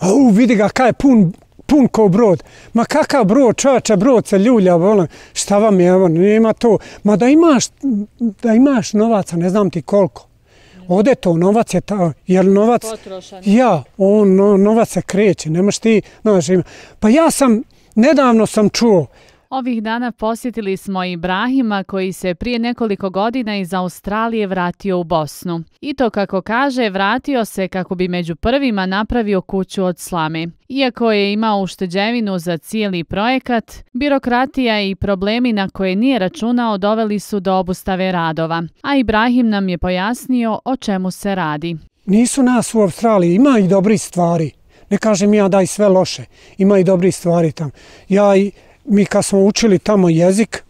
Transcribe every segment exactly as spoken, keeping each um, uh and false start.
u, vidi ga, kaj je pun, pun ko brod. Ma kakav brod, čovječe, brod se ljulja, volim, šta vam je, evo, nema to. Ma da imaš, da imaš novaca, ne znam ti koliko. Ode to, novac je ta, jer novac... Potrošan. Ja, on, no, novac se kreće, nemaš ti, znaš, ima. Pa ja sam, nedavno sam čuo. Ovih dana posjetili smo Ibrahima koji se prije nekoliko godina iz Australije vratio u Bosnu. I to, kako kaže, vratio se kako bi među prvima napravio kuću od slame. Iako je imao ušteđevinu za cijeli projekat, birokratija i problemi na koje nije računao doveli su do obustave radova. A Ibrahim nam je pojasnio o čemu se radi. Nisu nas u Australiji, ima i dobrih stvari. Ne kažem ja da i sve loše, ima i dobrih stvari tamo. Ja i Mi kad smo učili tamo jezik,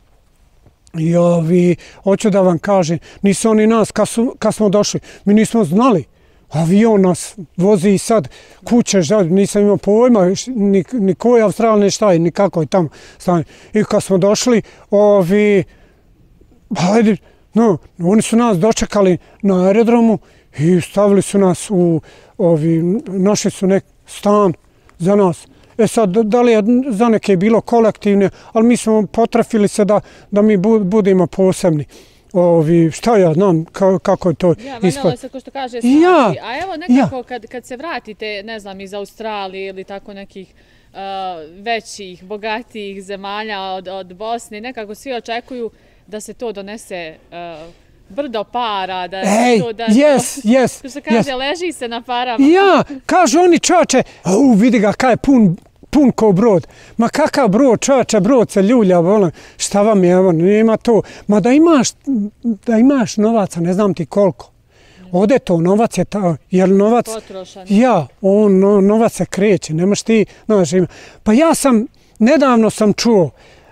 i ovi, hoću da vam kažem, nisu oni nas, kad, su, kad smo došli, mi nismo znali. Avion nas vozi i sad kuće, nisam imao pojma, ni, ni koji Australije šta je, ni kako je tamo stanje. I kad smo došli, ovi, hajde, no, oni su nas dočekali na aerodromu i stavili su nas u, ovi, našli su nek stan za nas. E sad, da li je za neke bilo kolektivne, ali mi smo potrafili se da, da mi budemo posebni. Ovi, šta ja znam ka, kako je to ja, ispod. Ja, se ko što kaže svači. Ja, a evo nekako ja. kad, kad se vratite, ne znam, iz Australije ili tako nekih uh, većih, bogatijih zemalja od, od Bosne, nekako svi očekuju da se to donese uh, brdo para, da Ej, to, da yes, to, yes, to se kaže, yes. leži se na parama. Ja, kažu oni čovječe, u, vidi ga, kaj je pun, pun ko brod. Ma kakav brod, čovječe, brod se ljulja, volim, šta vam je, evo, nema to. Ma da imaš, da imaš novaca, ne znam ti koliko. Ode to, novac je ta, jer novac... Potrošan. Ja, on, no, novac se kreće, nemaš ti, znaš, ima. Pa ja sam, nedavno sam čuo,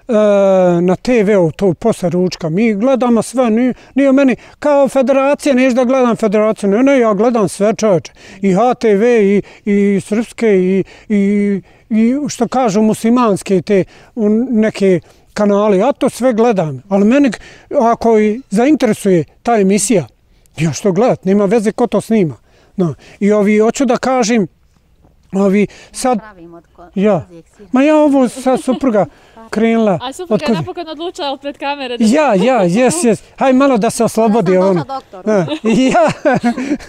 na te veu, to posle ručka. Mi gledamo sve, nije, nije meni kao federacija, neš da gledam federaciju, ne, ne, ja gledam sve čovječe. I H T V, i, i srpske, i, i, i što kažu muslimanske te neke kanale, ja to sve gledam. Ali meni, ako i zainteresuje ta emisija, ja što gledat, nema veze ko to snima. No. I ovi, hoću da kažem, ovi sad... Ja, ma ja ovo sa supruga krenula. A supruga je napokon odlučila pred kamere? Da... Ja, ja, jes, jes. Haj malo da se oslobodi. Ja sam ono. došla doktoru. Ja.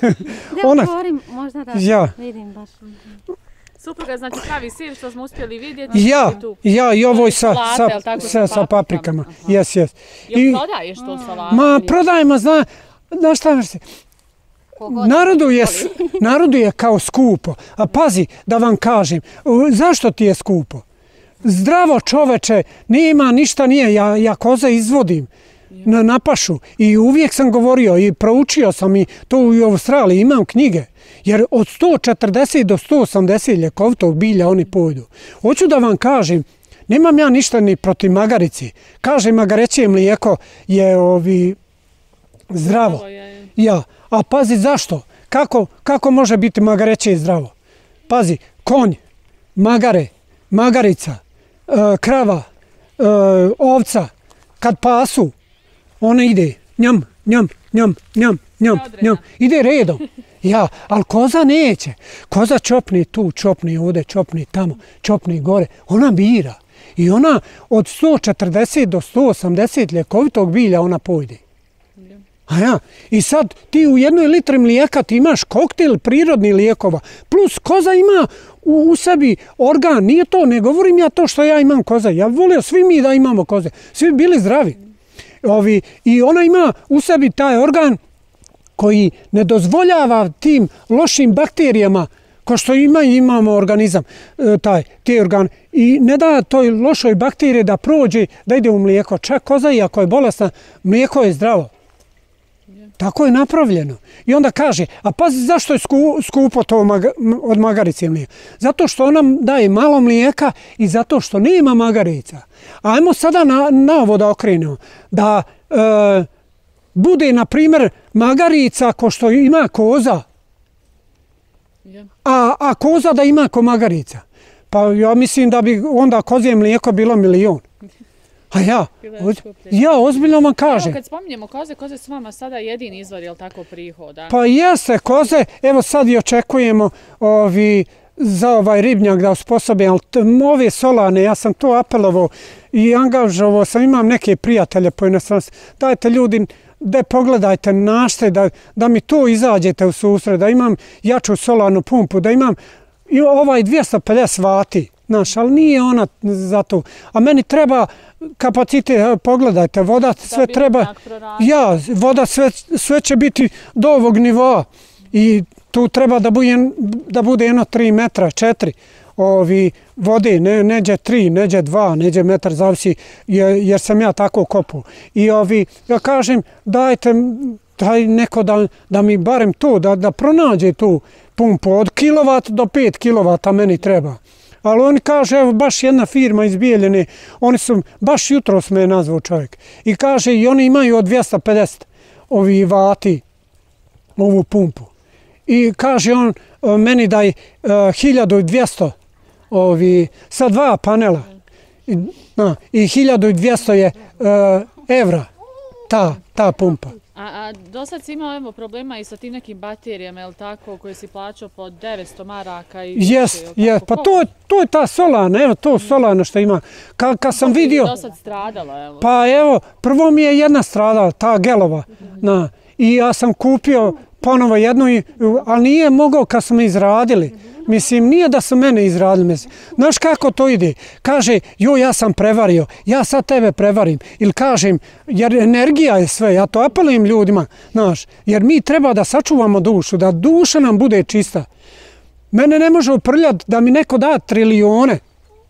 Da Ona... govorim, možda da ja. vidim baš. Supruga znači pravi sir što smo uspjeli vidjeti. Ja, ja i ovo sa, salate, sa, sa, sa paprikama. Jes, jes. Jel prodaješ to salate? Ma, prodajemo, zna, znaš šta se... Narodu je, narodu je kao skupo. A pazi, da vam kažem, zašto ti je skupo? Zdravo čoveče, nema ništa, nije, ja, ja koze izvodim na, na pašu i uvijek sam govorio i proučio sam i to u Australiji, imam knjige, jer od sto četrdeset do sto osamdeset ljekovitog bilja oni pojdu. Hoću da vam kažem, nemam ja ništa ni protiv magarici. Kaže, magareće mlijeko je ovi zdravo. Ja, a pazi zašto? Kako, kako može biti magareće zdravo? Pazi, konj, magare, magarica, e, krava, e, ovca, kad pasu, ona ide njam, njam, njam, njam, njam, njam, ide redom. Ja, ali koza neće. Koza čopni tu, čopni ovdje, čopni tamo, čopni gore. Ona bira. I ona od sto četrdeset do sto osamdeset ljekovitog bilja ona pojde. A ja, i sad ti u jednoj litri mlijeka ti imaš koktel prirodnih lijekova, plus koza ima u, u sebi organ, nije to, ne govorim ja to što ja imam koza, ja volio svi mi da imamo koze, svi bili zdravi. Ovi, i ona ima u sebi taj organ koji ne dozvoljava tim lošim bakterijama, ko što ima i imamo organizam, taj, te organ, i ne da toj lošoj bakterije da prođe, da ide u mlijeko. Čak koza, iako je bolesna, mlijeko je zdravo. Tako je napravljeno. I onda kaže, a pazi zašto je skupo to od magarice mlijeka? Zato što ona daje malo mlijeka i zato što nema magarica. Ajmo sada na, na ovo da okrenemo. Da e, bude, na primjer, magarica ko što ima koza. A, a koza da ima ko magarica. Pa ja mislim da bi onda kozije mlijeko bilo milion. A ja, ja ozbiljno vam kažem. Evo kad spominjemo koze, koze su vama sada jedini izvor, je li tako, prihoda? Pa jeste, koze, evo sad i očekujemo ovi, za ovaj ribnjak da osposobim, ali ove solane, ja sam to apelovao i angažovao sam, imam neke prijatelje po inostranstvu, dajte ljudi, da pogledajte našte, da, da mi to izađete u susret, da imam jaču solarnu pumpu, da imam i ovaj dvjesto pedeset vati, znaš, ali nije ona za to. A meni treba kapacitet, pogledajte, voda sve treba, ja, voda sve, sve će biti do ovog nivoa i tu treba da bude, da bude jedno tri metra, četiri ovi vode, ne, neđe tri, neđe dva, neđe metar, zavisi jer, jer sam ja tako kopao. I ovi, ja kažem, dajte, daj neko da, da mi barem to, da, da pronađe tu pumpu od kilovat do pet kilovata meni treba. Ali oni kaže, evo baš jedna firma iz Bijeljine, oni su, baš jutro me je nazvao čovjek. I kaže, i oni imaju od dvjesto pedeset ovi vati ovu pumpu. I kaže on meni daj uh, hiljadu dvjesto ovi, sa dva panela. I, na, i hiljadu dvjesto je uh, evra ta, ta pumpa. A, a do sad si imao evo, problema i sa tim nekim baterijama, je li tako, koje si plaćao po devetsto maraka? Jes, jes, pa to, to je ta solana, evo to solana što ima. Ka, kad sam vidio... Do sad stradala, evo. Pa evo, prvo mi je jedna stradala, ta gelova. Na, i ja sam kupio ponovo jednu, ali nije mogao kad smo izradili. Mislim, nije da su mene izradili. Mislim. Znaš kako to ide? Kaže, jo, ja sam prevario, ja sad tebe prevarim. Ili kažem, jer energija je sve, ja to apelujem ljudima, znaš, jer mi treba da sačuvamo dušu, da duša nam bude čista. Mene ne može uprljati da mi neko da trilijone.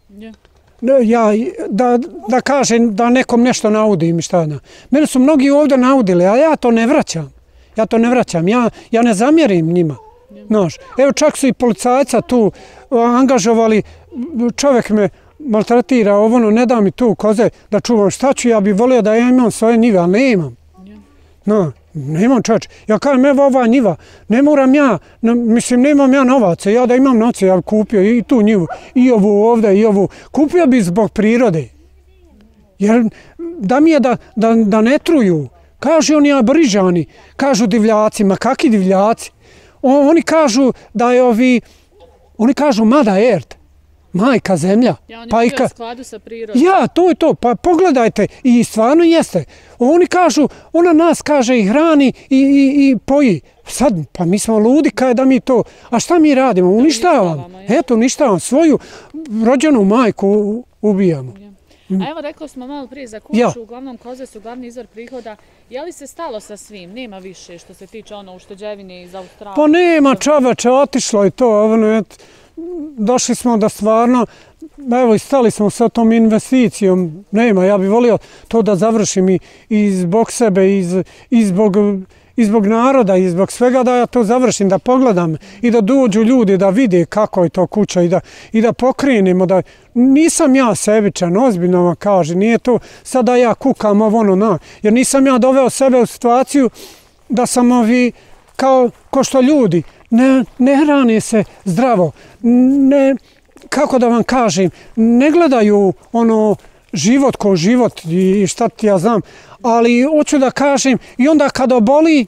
Ja, da, da kažem da nekom nešto naudim i šta da. Mene su mnogi ovdje naudili, a ja to ne vraćam. Ja to ne vraćam, ja, ja ne zamjerim njima. Znaš, evo čak su i policajca tu angažovali, čovjek me maltretira, ovo ne da mi tu koze da čuvam, šta ću, ja bih volio da ja imam svoje njive, ali ne imam. No, nemam čovječ. Ja kažem, evo ova njiva, ne moram ja, ne, mislim, nemam ja novaca, ja da imam novaca, ja bih kupio i tu njivu, i ovu ovdje, i ovu, kupio bih zbog prirode. Jer da mi je da, da, da ne truju, kažu oni aborižani, kažu divljaci, ma kakvi divljaci? O, oni kažu da je ovi, oni kažu Mada Erd, majka zemlja. Ja, oni pa bio ka... u skladu sa prirodom. Ja, to je to, pa pogledajte, i stvarno jeste. Oni kažu, ona nas kaže i hrani i, i, i poji. Sad, pa mi smo ludi kaj da mi to, a šta mi radimo? Uništavamo. Eto, uništavamo, svoju rođenu majku ubijamo. Ja. A evo rekli smo malo prije za kuću, ja. Uglavnom koze su glavni izvor prihoda. Je li se stalo sa svim? Nema više što se tiče ono ušteđevine iz Australije? Pa nema čoveče, otišlo je to. Ono, et, došli smo da stvarno, evo i stali smo sa tom investicijom. Nema, ja bih volio to da završim i, i zbog sebe, i, i zbog... i zbog naroda, i zbog svega da ja to završim, da pogledam i da dođu ljudi da vide kako je to kuća i da, i da pokrenemo. Da... Nisam ja sebičan, ozbiljno vam kaže, nije to sad da ja kukam ovo ono na, jer nisam ja doveo sebe u situaciju da sam ovi, kao ko što ljudi, ne, ne hrane se zdravo, ne, kako da vam kažem, ne gledaju ono život ko život i šta ti ja znam, ali hoću da kažem, i onda kad oboli,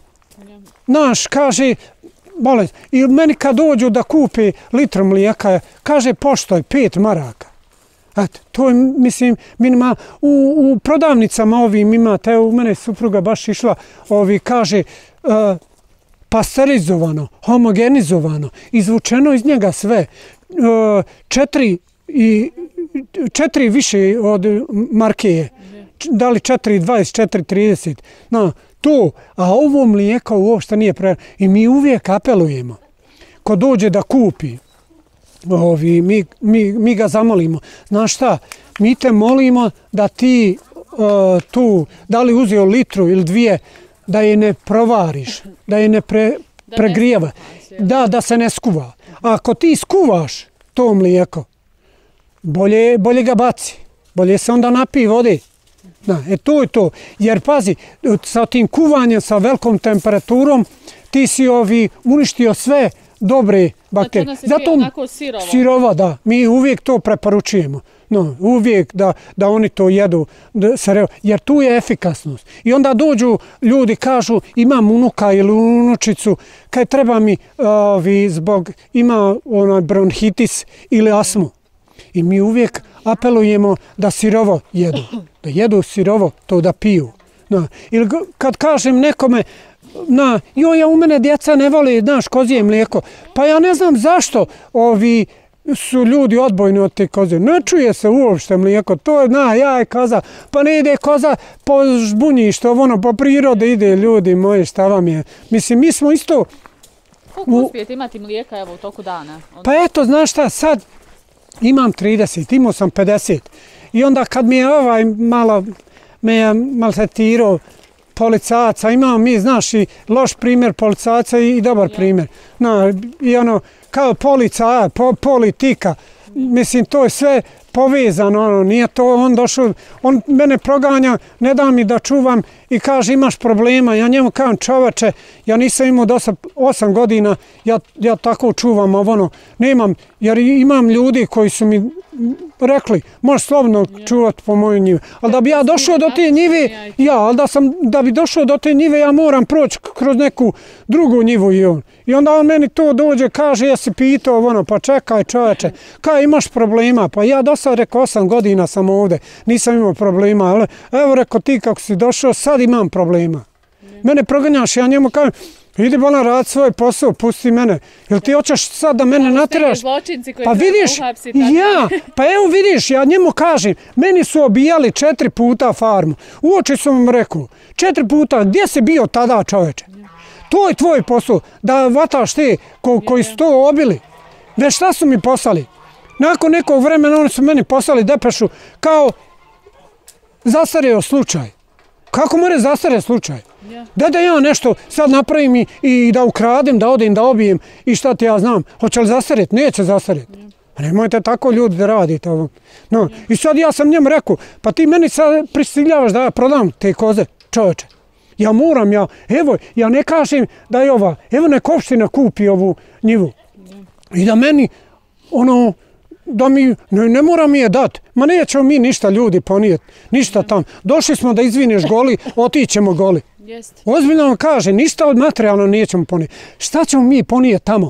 naš, kaže, bolest, i meni kad dođu da kupe litru mlijeka, kaže, poštoj, pet maraka. Eto, to je, mislim, minima, u, u prodavnicama ovim imate, evo, u mene supruga baš išla, ovi, kaže, uh, pasterizovano, homogenizovano, izvučeno iz njega sve, uh, četiri i četiri više od marke je. Da li četiri dvadeset, četiri trideset. No, to, a ovo mlijeko uopšte nije pre... I mi uvijek apelujemo. Ko dođe da kupi, ovi, mi, mi, mi ga zamolimo. Znaš šta, mi te molimo da ti uh, tu, da li uzeo litru ili dvije, da je ne provariš, da je ne pre, pregrijava. Da, da se ne skuva. A ako ti skuvaš to mlijeko, bolje, bolje ga baci. Bolje se onda napije vode. Da, e to je to. Jer pazi, sa tim kuvanjem, sa velikom temperaturom, ti si ovi uništio sve dobre bakterije. Znači ona se pije onako sirovo. Sirova, da. Mi uvijek to preporučujemo. No, uvijek da, da oni to jedu, da se re... jer tu je efikasnost. I onda dođu ljudi, kažu imam unuka ili unučicu, kaj treba mi ovi, zbog, ima onaj bronhitis ili astmu. I mi uvijek apelujemo da sirovo jedu, da jedu sirovo, to da piju. No. Ili kad kažem nekome, na, joj, ja u mene djeca ne vole, znaš, kozije mlijeko, pa ja ne znam zašto ovi su ljudi odbojni od te koze. Ne čuje se uopšte mlijeko, to je, na, ja je koza, pa ne ide koza po žbunjištu, ono, po prirode ide, ljudi moji, šta vam je. Mislim, mi smo isto... Koliko uspijete imati mlijeka, evo, u toku dana? Onda... Pa eto, znaš šta, sad imam trideset, imao sam pedeset. I onda kad mi je ovaj malo, me je maltretirao policajaca, imamo mi, znaš, i loš primjer policajaca i, i dobar ja. primjer. No, i ono, kao policaja, po, politika, mislim, to je sve povezano, ono, nije to, on došao, on mene proganja, ne da mi da čuvam i kaže imaš problema, ja njemu kažem čoveče, ja nisam imao do osam godina, ja, ja tako čuvam ono, nemam, jer imam ljudi koji su mi rekli, možeš slobodno čuvati po mojoj njivi, ali da bi ja došao do te njive, ja, ali da, sam, da bi došao do te njive, ja moram proći kroz neku drugu njivu i on. I onda on meni to dođe, kaže, jesi pitao, ono, pa čekaj čoveče, kaj imaš problema, pa ja do sad rekao osam godina sam ovdje, nisam imao problema, ali evo rekao ti kako si došao, sad imam problema. Mene proganjaš, ja njemu kažem, idi bolan rad svoj posao, pusti mene. Jel ti hoćeš sad da mene natiraš? Pa vidiš, ja, pa evo vidiš, ja njemu kažem, meni su obijali četiri puta farmu. Uoči sam vam rekao, četiri puta, gdje si bio tada čoveče? To je tvoj posao, da vataš te ko, koji su to obili. Već šta su mi poslali? Nakon nekog vremena oni su meni poslali depešu kao zastareo slučaj. Kako more zastareo slučaj? Da da ja nešto sad napravim i, i da ukradem, da odem, da obijem i šta ti ja znam. Hoće li zastareti? Neće zastareti. Nemojte tako ljudi da radite ovo. No, i sad ja sam njemu rekao, pa ti meni sad prisiljavaš da ja prodam te koze, čoveče. Ja moram, ja, evo, ja ne kažem da je ova, evo nek opština kupi ovu njivu. I da meni, ono, da mi, ne, ne mora mi je dati. Ma nećemo mi ništa ljudi ponijeti, ništa tam. Došli smo da izvineš goli, otićemo goli. Ozbiljno vam kaže, ništa od materijalno nećemo ponijeti. Šta ćemo mi ponijeti tamo?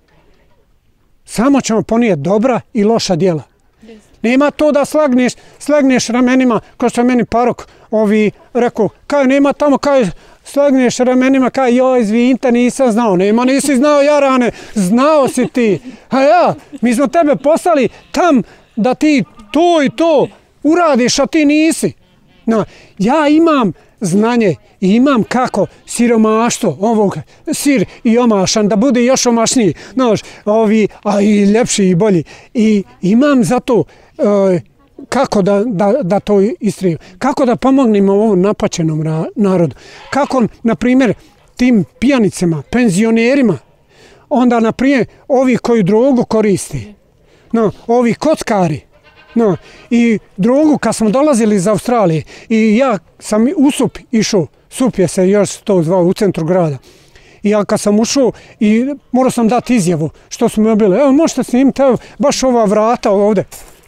Samo ćemo ponijeti dobra i loša djela. Nema to da slagneš, slagneš ramenima, kao što je meni parok ovi rekao, kaj nema tamo, kaj slagneš ramenima, kaj joj, izvinite, nisam znao. Nema, nisi znao, Jarane, znao si ti. A ja, mi smo tebe poslali tam da ti to i to uradiš, a ti nisi. No, ja imam znanje i imam kako siromaštvo, ovog sir i omašan, da bude još omašniji, znaš, ovi, a i ljepši i bolji. I imam zato e, kako da, da, da to istrijem, kako da pomognem ovom napaćenom ra, narodu, kako, na primjer, tim pijanicama, penzionerima, onda, na primjer, ovi koji drogu koriste, no, ovi kockari, no, i drogu kad smo dolazili iz Australije i ja sam u Sup išao, Sup je se još to zvao u centru grada. I ja kad sam ušao i morao sam dati izjavu što smo bili, evo možete snimiti, evo baš ova vrata ovdje.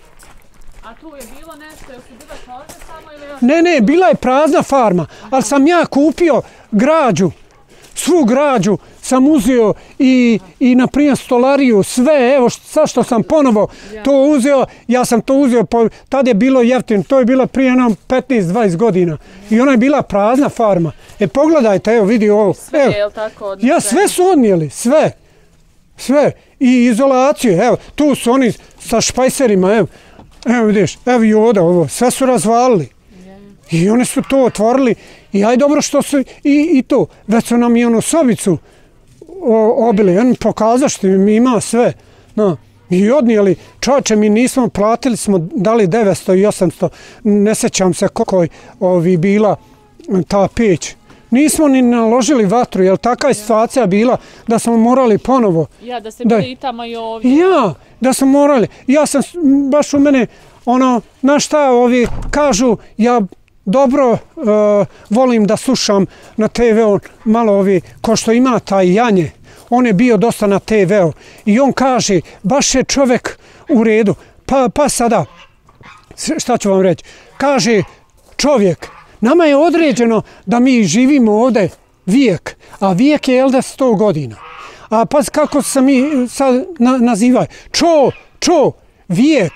A tu je bilo nešto, jel su bila koze samo ili još? Ne, ne, bila je prazna farma, ali sam ja kupio građu, svu građu sam uzeo i, i na primjer stolariju, sve, evo sad što sam ponovo to uzeo, ja sam to uzeo, po, tad je bilo jeftino, to je bilo prije nam petnaest dvadeset godina i ona je bila prazna farma. E pogledajte, evo vidi ovo. Sve evo, je li tako? Ja sve su odnijeli, sve, sve i izolaciju, evo tu su oni sa špajserima, evo, evo vidiš, evo i ovdje ovo, sve su razvalili. I oni su to otvorili i aj dobro što su i, i to. Već su nam i onu sobicu o, obili. On pokazao što mi ima sve. No, i odnijeli. Čovječe, mi nismo platili, smo dali devetsto i osamsto. Ne sećam se koliko je ovi bila ta peć. Nismo ni naložili vatru, jer taka je situacija bila da smo morali ponovo. Ja, da se bili i tamo i ovdje. Ja, da smo morali. Ja sam baš u mene, ono, na šta ovi kažu, ja dobro uh, volim da slušam na te ve malo ovi, ko što ima taj Janje, on je bio dosta na te veu i on kaže, baš je čovjek u redu. Pa, pa sada, šta ću vam reći, kaže čovjek, nama je određeno da mi živimo ovdje vijek, a vijek je jel da sto godina. A pa kako se mi sad na, nazivaju, čo, čo, vijek,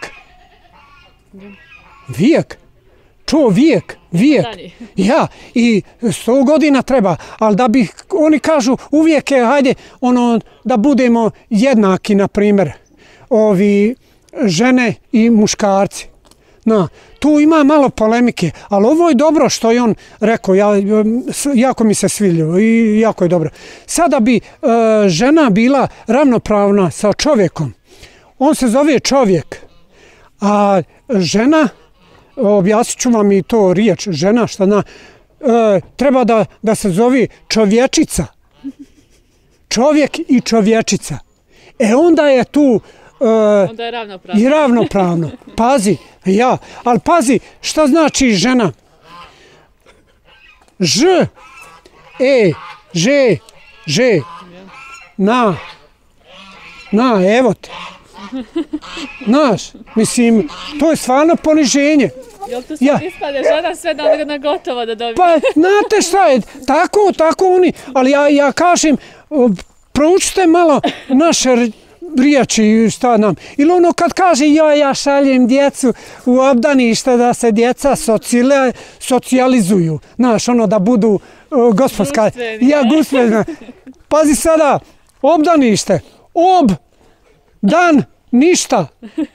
vijek, čo, vijek, vijek, ja, i sto godina treba, ali da bi, oni kažu uvijek je, hajde, ono, da budemo jednaki, na primjer, ovi žene i muškarci. Na, tu ima malo polemike, ali ovo je dobro što je on rekao, ja, jako mi se sviđalo i jako je dobro. Sada bi e, žena bila ravnopravna sa čovjekom. On se zove čovjek, a žena, objasnit ću vam i to riječ, žena, šta na, e, treba da, da se zove čovječica. Čovjek i čovječica. E onda je tu Uh, onda je ravnopravno. I ravnopravno. Pazi, ja. Ali pazi, šta znači žena? Ž, e, ž, ž, na, na, evo te. Znaš, mislim, to je stvarno poniženje. Jel tu se ja. Ispade žena sve da na gotovo da dobije? Pa, znate šta je, tako, tako oni, ali ja, ja kažem, proučite malo naše riječi, šta nam. Ili ono kad kaže, ja, ja šaljem djecu u obdanište da se djeca socijale, socijalizuju. Znaš, ono da budu uh, gospodska. Ja, guspljena. Pazi sada, obdanište, ob, dan, ništa.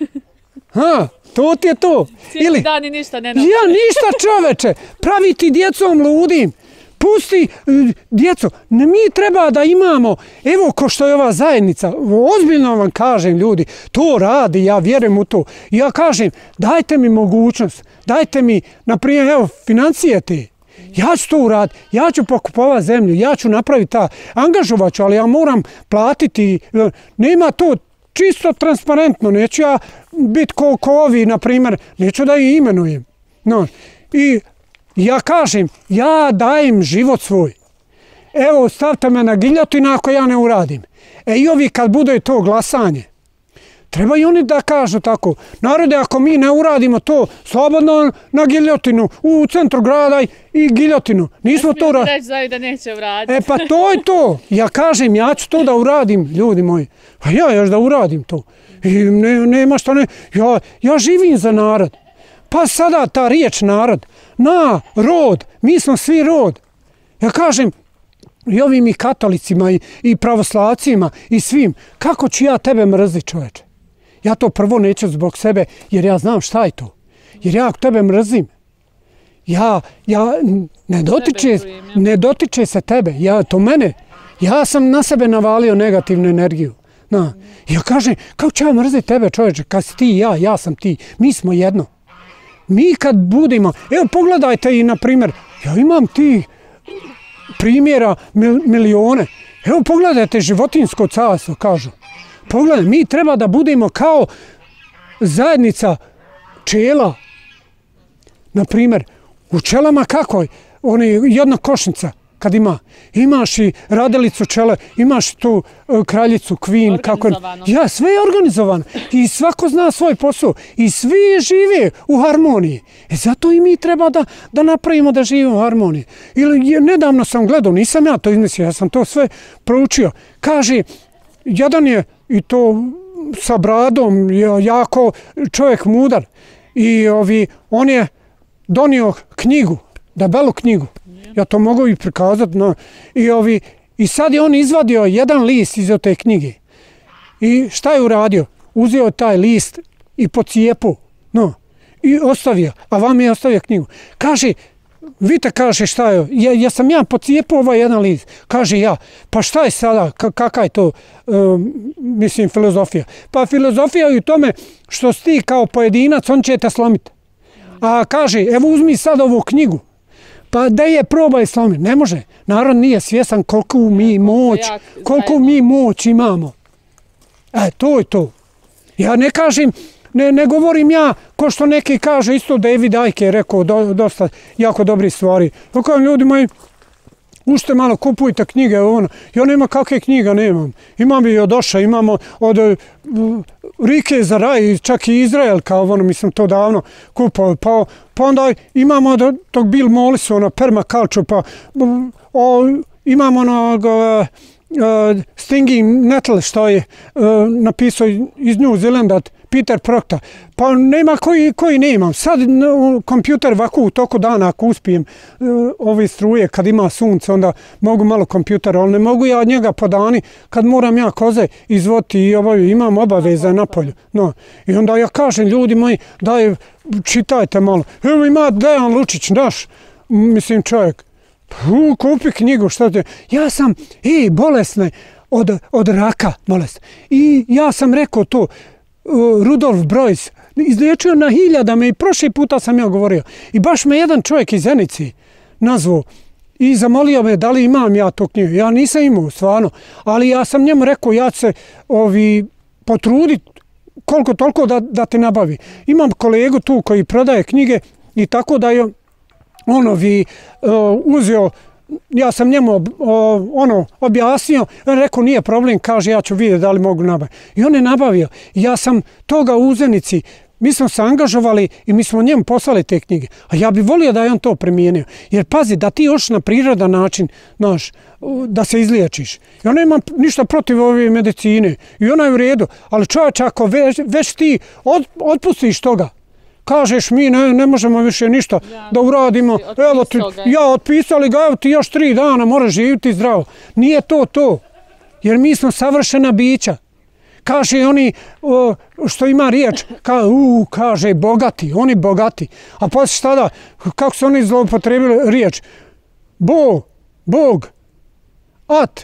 Ha, to ti je to. Cijeli dan i ništa ne nam. Ja, ništa čoveče. Pravi ti djecom ludim. Pusti djecu, mi treba da imamo, evo ko što je ova zajednica, ozbiljno vam kažem ljudi, to radi, ja vjerujem u to. Ja kažem, dajte mi mogućnost, dajte mi, na primjer, evo, financije te. Ja ću to uraditi, ja ću pokupovati zemlju, ja ću napraviti ta, angažovat ću, ali ja moram platiti, nema to čisto transparentno, neću ja biti ko, ko ovi, na primjer, neću da ih imenujem. No, i ja kažem, ja dajem život svoj. Evo, stavite me na giljotinu ako ja ne uradim. E i ovi kad bude to glasanje, treba i oni da kažu tako. Narode, ako mi ne uradimo to, slobodno na giljotinu, u centru grada i giljotinu. Nismo to uradili. Reći znaju da neće uraditi. E pa to je to. Ja kažem, ja ću to da uradim, ljudi moji. Pa ja još da uradim to. I ne, nema što ne. Ja, ja živim za narod. Pa sada ta riječ narod, na, rod, mi smo svi rod. Ja kažem, i ovim i katolicima i, i pravoslavcima i svim, kako ću ja tebe mrziti, čoveče? Ja to prvo neću zbog sebe, jer ja znam šta je to. Jer ja tebe mrzim. Ja, ja ne dotiče, ne dotiče se tebe, ja, to mene. Ja sam na sebe navalio negativnu energiju. Na, ja kažem, kako ću ja mrziti tebe, čoveče, kad si ti i ja, ja sam ti, mi smo jedno. Mi kad budemo, evo pogledajte i na primjer, ja imam ti primjera mil, milione, evo pogledajte životinjsko carstvo, kažu. Pogledaj, mi treba da budemo kao zajednica pčela. Na primjer, u pčelama kako je? Oni, jedna košnica kad ima, imaš i radilicu pčele, imaš tu uh, kraljicu, kvin, kako je. Ja, sve je organizovano i svako zna svoj posao i svi žive u harmoniji. E zato i mi treba da, da napravimo da živimo u harmoniji. Ili nedavno sam gledao, nisam ja to izmislio, ja sam to sve proučio. Kaže, jedan je i to sa bradom, jako čovjek mudar i ovi, on je donio knjigu, debelu knjigu. Ja to mogu i prikazati. No. I, ovi, I sad je on izvadio jedan list iz te knjige. I šta je uradio? Uzeo taj list i pocijepo. No. I ostavio. A vam je ostavio knjigu. Kaže, vidite, kaže šta je. Ja, ja sam ja pocijepo ovaj jedan list. Kaže ja, pa šta je sada? K kakva je to, um, mislim, filozofija? Pa filozofija je u tome što si ti kao pojedinac, on će te slomiti. A kaže, evo uzmi sad ovu knjigu. Pa da je probaj slomiti. Ne može. Narod nije svjestan koliko mi moć, koliko mi moć imamo. E, to je to. Ja ne kažem, ne, ne govorim ja, ko što neki kaže, isto David Icke je rekao do, dosta jako dobrih stvari. Pokajem ljudi moji, ušte malo, kupujte knjige, ono. Ja nema kakve knjiga nemam. Imam i od Oša, imamo od uh, Rike za raj, čak i Izrael, kao ono, mislim, to davno kupao. Pa, pa onda imamo od tog Bill Mollisona, permaculture, pa o, imamo onog uh, uh, Stinging Nettle, što je uh, napisao iz New Zealanda, Peter Proctor. Pa nema koji, koji nemam. Sad no, kompjuter ovako u toku dana, ako uspijem uh, ove struje, kad ima sunce, onda mogu malo kompjutera, ali ne mogu ja od njega po dani, kad moram ja koze izvoditi i obavio, imam obaveze na polju. No. I onda ja kažem, ljudi moji, daj, čitajte malo. Evo ima Dejan Lučić, naš, mislim čovjek, u, kupi knjigu, šta te... Ja sam, ej, bolesne, od, od raka bolest. I ja sam rekao to, Rudolf Brois, izliječio na hiljadama i prošli puta sam ja govorio. I baš me jedan čovjek iz Zenice nazvao i zamolio me da li imam ja tu knjigu. Ja nisam imao, stvarno, ali ja sam njemu rekao ja ću se ovi, potruditi koliko toliko da, da te nabavi. Imam kolegu tu koji prodaje knjige i tako da je ono vi uh, uzeo, ja sam njemu uh, ono objasnio, on rekao nije problem, kaže ja ću vidjeti da li mogu nabaviti. I on je nabavio. Ja sam toga u Zenici, mi smo se angažovali i mi smo njemu poslali te knjige. A ja bih volio da je on to primijenio. Jer pazi, da ti još na prirodan način, znaš, da se izliječiš. I ona ima ništa protiv ove medicine. I ona je u redu. Ali čovječ, ako već, već ti od, otpustiš toga, kažeš mi ne, ne možemo više ništa ja, da uradimo, evo ti, ja otpisali ga, evo ti još tri dana, moraš živjeti zdravo. Nije to to, jer mi smo savršena bića. Kaže oni, o, što ima riječ, ka, u, kaže bogati, oni bogati. A poslije šta da, kako su oni zloupotrebili riječ? Bo, Bog, at.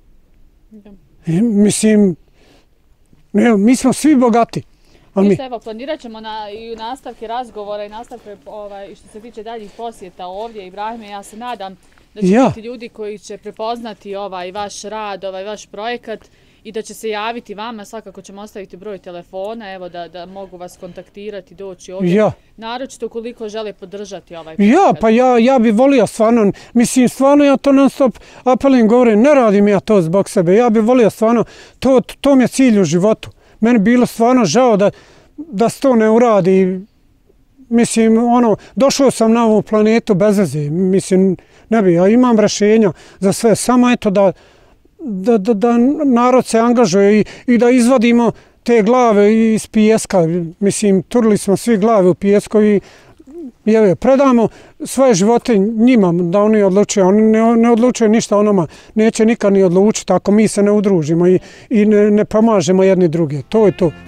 I, mislim, ne, mi smo svi bogati. Mi se evo planirat ćemo na, i u nastavke razgovora i nastavke ovaj, što se tiče daljih posjeta ovdje, Ibrahime, ja se nadam da će ja. biti ljudi koji će prepoznati ovaj vaš rad, ovaj vaš projekat i da će se javiti vama, svakako ćemo ostaviti broj telefona, evo da, da mogu vas kontaktirati, doći ovdje, ja. naročito ukoliko žele podržati ovaj projekat. Ja, pa ja, ja bi volio stvarno, mislim stvarno ja to non stop apelim, govorim, ne radim ja to zbog sebe, ja bi volio stvarno, to, to mi je cilj u životu. Meni bilo stvarno žao da, da se to ne uradi. Mislim, ono, došao sam na ovu planetu bez veze. Mislim, ne bi, ja imam rješenja za sve. Samo eto da, da, da, da narod se angažuje i, i da izvadimo te glave iz pijeska. Mislim, turili smo svi glave u pijesku i je, predamo svoje živote njima da oni odlučuju. Oni ne, ne odlučuju ništa onoma, neće nikad ni odlučiti ako mi se ne udružimo i, i ne, ne pomažemo jedni druge. To je to.